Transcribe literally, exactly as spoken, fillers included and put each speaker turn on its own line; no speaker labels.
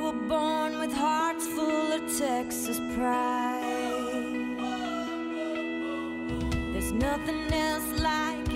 were born with hearts full of Texas pride. There's nothing else like